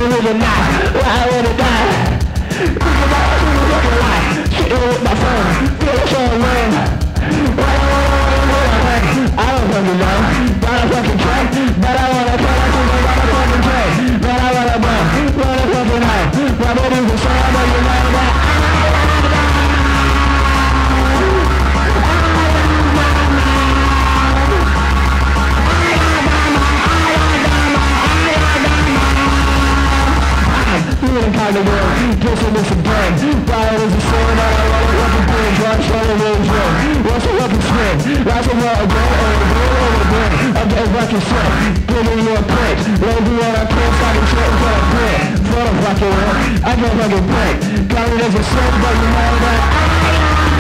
with a knife, why I wanna die. Think about it, you look alive. Sitting with my phone, feeling so alone. Why I wanna play? I don't fucking know. Got a fucking track, but I wanna play. I think I got a fucking play. But I wanna blow, wanna fucking high. My baby's a son, but you know that feeling kind of weird, guessing this again. Fire is a sword, and I want a fucking bridge. Watch all the waves roll. What's a fucking spin? Lots of water, go over again. I'm getting fucking sick, giving you a pitch. Lazy on our kids, talking shit until I quit. For the fucking world, I can't fucking break. Got it as a sin, but you know that